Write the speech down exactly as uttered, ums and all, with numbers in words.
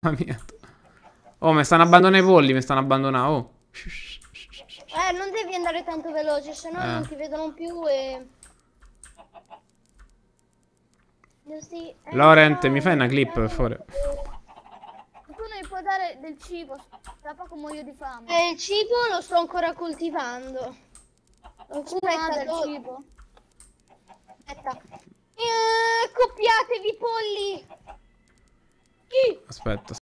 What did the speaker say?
Mamma mia. Oh, mi stanno abbandonando i polli, mi stanno abbandonando. Oh. Eh, non devi andare tanto veloce, sennò Eh. non ti vedono più e... Così, eh, Laurent, mi no, fai una clip, per favore? Tu non mi puoi dare del cibo, tra poco muoio di fame. E il cibo lo sto ancora coltivando. Aspetta, Aspetta, del do... cibo. Aspetta. Eh, accoppiatevi polli! Chi? Aspetta.